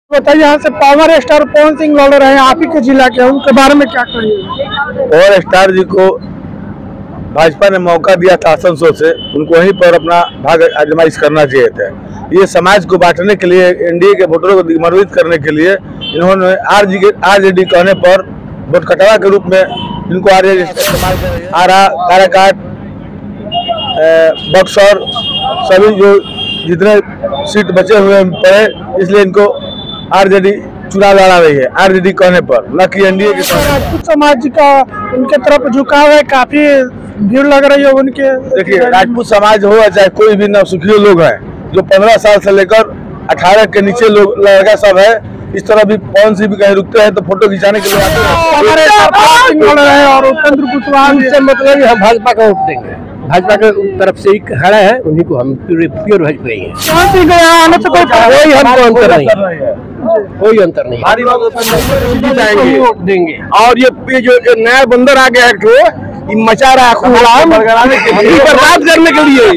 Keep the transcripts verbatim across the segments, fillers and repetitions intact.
बताइए, यहाँ से पावर स्टार पवन सिंह लड़ रहे हैं, आप ही के जिला के, उनके बारे में क्या कहिए? पावर स्टार जी को भाजपा ने मौका दिया था आसनसोल से, उनको वहीं पर अपना भाग आजमाइश करना चाहिए था। ये समाज को बांटने के लिए, एनडीए के वोटरों को दिग्भ्रमित करने के लिए इन्होंने आरजी के आरजेडी कहने पर वोट कटवा के रूप में इनको आरजेडी इस्तेमाल कर रही है। आरा, काराकाट, बक्सर, सभी जो जितने सीट बचे हुए पड़े, इसलिए इनको आरजेडी चुनाव लड़ा रही है, आरजेडी कहने पर, न कि एनडीए के। राजपूत समाज का उनके तरफ झुकाव है, काफी भीड़ लग रही है उनके। देखिए, राजपूत समाज हो चाहे कोई भी नवसुखी लोग हैं, जो पंद्रह साल से लेकर अठारह के नीचे लोग लड़का सब है, इस तरह भी पवन सिंह भी कहीं रुकते हैं तो फोटो खिंचाने के लिए आते हैं। और उपेंद्र कुशवाहा से मतलब हम भाजपा का वोट देंगे, भाजपा के तरफ से ही खड़ा है, उन्हीं को हम प्योर भाजपा ही है। आने से कोई कोई हमको अंतर नहीं है, कोई अंतर नहीं वोट देंगे। और ये जो नया बंदर आ गया है, ये मचा रहा है बर्बाद करने के लिए।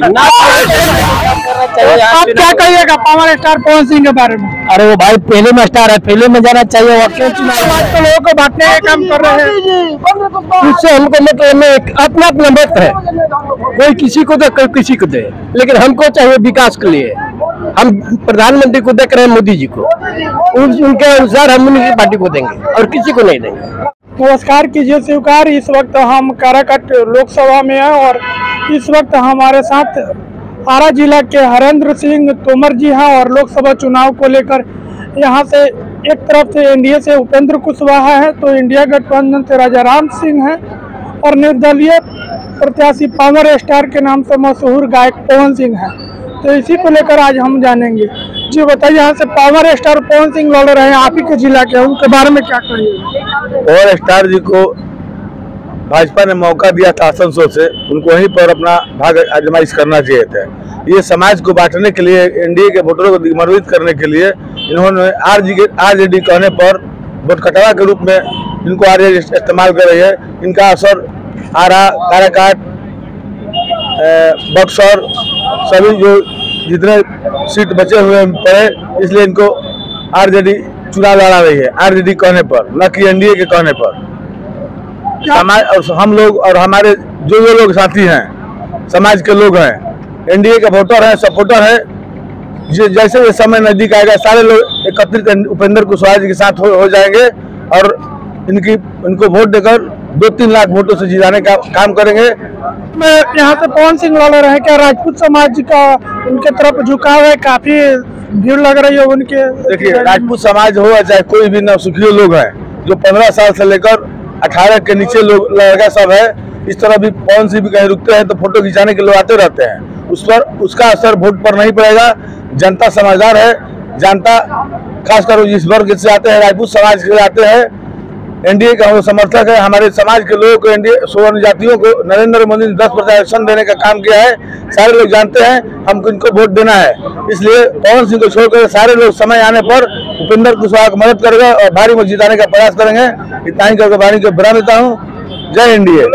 आप क्या कहिएगा पावर स्टार पवन सिंह के बारे में? अरे वो भाई पहले में स्टार है, पहले में जाना चाहिए। वो क्यों समाज के लोगों को बांटने का काम कर रहे हैं? उससे हमको मतलब में एक अपना अपना मत है, कोई किसी को दे, कोई किसी को दे, लेकिन हमको चाहिए विकास के लिए। हम प्रधानमंत्री को देख रहे हैं, मोदी जी को, उनके अनुसार हम उनकी पार्टी को देंगे और किसी को नहीं देंगे। नमस्कार कीजिए स्वीकार। इस वक्त हम काराकाट लोकसभा में हैं और इस वक्त हमारे साथ आरा जिला के हरेंद्र सिंह तोमर जी हैं और लोकसभा चुनाव को लेकर यहां से एक तरफ से एनडीए से उपेंद्र कुशवाहा है, तो इंडिया गठबंधन से राजा राम सिंह है और निर्दलीय प्रत्याशी पावर स्टार के नाम से मशहूर गायक पवन सिंह है। तो इसी को लेकर आज हम जानेंगे। जी बताइए, यहाँ से पावर स्टार पवन सिंह लड़ रहे हैं, आप ही के जिला के, उनके बारे में क्या कहिए? पावर स्टार जी को भाजपा ने मौका दिया था आसनसोल से, उनको वहीं पर अपना भाग आजमाइश करना चाहिए था। ये समाज को बांटने के लिए, एनडीए के वोटरों को दिग्भ्रमित करने के लिए इन्होंने आरजी के आरजेडी कहने पर वोट कटवा के रूप में इनको आरजेडी इस्तेमाल कर रही है। इनका असर आरा, काराकाट, बक्सर, सभी जो जितने सीट बचे हुए पड़े, इसलिए इनको आरजेडी चुनाव लड़ा रही है, आरजेडी कहने पर, न कि एनडीए के कहने पर। समाज और हम लोग और हमारे जो जो लोग साथी हैं, समाज के लोग हैं, एनडीए के वोटर हैं, सपोर्टर हैं, जैसे ये समय नजदीक आएगा सारे लोग एकत्रित उपेंद्र कुशवाहा जी के साथ हो, हो जाएंगे और इनकी इनको वोट देकर दो तीन लाख वोटों से जिताने का काम करेंगे। मैं यहाँ से पवन सिंह लड़ रहे हैं, क्या राजपूत समाज का उनके तरफ झुकाव है, काफी भीड़ लग रही है उनके? देखिए, राजपूत समाज हो चाहे कोई भी नवसुखी लोग हैं, जो पंद्रह साल से लेकर अठारह के नीचे लोग लड़का सब है, इस तरह भी पवन सिंह भी कहीं रुकते हैं तो फोटो खिंचाने के लिए आते रहते हैं। उस पर उसका असर वोट पर नहीं पड़ेगा। जनता समझदार है, जनता खासकर जिस वर्ग से आते हैं, राजपूत समाज से आते हैं, एनडीए का समर्थक है। हमारे समाज के लोगों को, एनडीए सुवर्ण जातियों को नरेंद्र मोदी ने दस प्रतिशत आरक्षण देने का काम किया है। सारे लोग जानते हैं हमको इनको वोट देना है, इसलिए पवन सिंह को छोड़कर सारे लोग समय आने पर उपेंद्र कुशवाहा को मदद करेंगे और भारी मत जिताने का प्रयास करेंगे। इतना ही करके वाणी को विराम देता हूँ। जय एनडीए।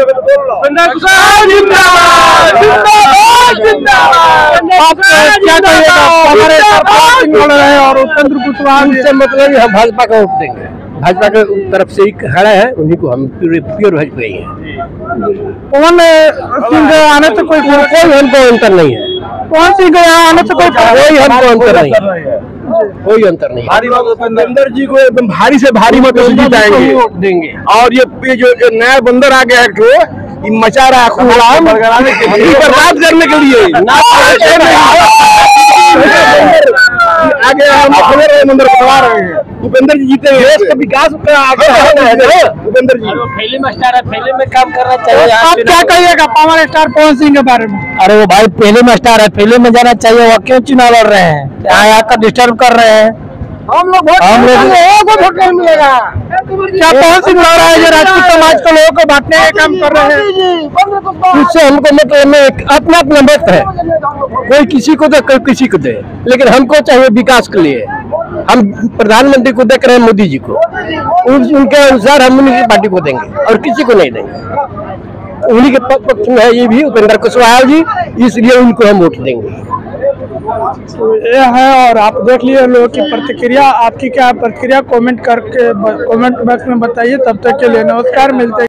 और उपेंद्र कुशवाहा से मतलब हम भाजपा का वोट देंगे, भाजपा के तरफ से ही खड़ा है, उन्हीं को हम प्योर भाजपा ही है। पवन सिंह आने से कोई कोई हमको अंतर नहीं है, पवन सिंह के यहाँ आने से कोई कोई हमको अंतर नहीं है, कोई अंतर नहीं। उपेंद्र जी को एकदम भारी से भारी मतों से जिताएंगे, वोट देंगे। और ये जो नया बंदर आ गया है, ये मचा रहा है बर्बाद करने के लिए। आगे हम मंदिर बनवा रहे हैं, उपेंद्र जी जीते, देश का विकास आगे है। उपेंद्र जी पहले में स्टार है, पहले में काम करना चाहिए। आप क्या कहिएगा पावर स्टार पवन सिंह के बारे में? अरे वो भाई पहले में स्टार है, पहले में जाना चाहिए। वो क्यों चुनाव लड़ रहे हैं, यहाँ आकर डिस्टर्ब कर रहे हैं? हम लोग हम लोग वोट नहीं मिलेगा। क्या पवन सिंह लड़ रहा है जो राजपूत समाज के लोगों को बांटने का काम कर रहे हैं? उससे हमको मतलब में एक अपना अपना मत है, कोई किसी को दे, कोई किसी को दे, लेकिन हमको चाहिए विकास के लिए। हम प्रधानमंत्री को देख रहे हैं, मोदी जी को, उनके अनुसार हम उनकी पार्टी को देंगे और किसी को नहीं देंगे। उन्हीं के पक्ष में है ये भी उपेंद्र कुशवाहा जी, इसलिए उनको हम वोट देंगे। तो ये है, और आप देख लिए लोगों की प्रतिक्रिया। आपकी क्या प्रतिक्रिया कमेंट करके कमेंट बॉक्स में बताइए। तब तक के लिए नमस्कार, मिलते हैं।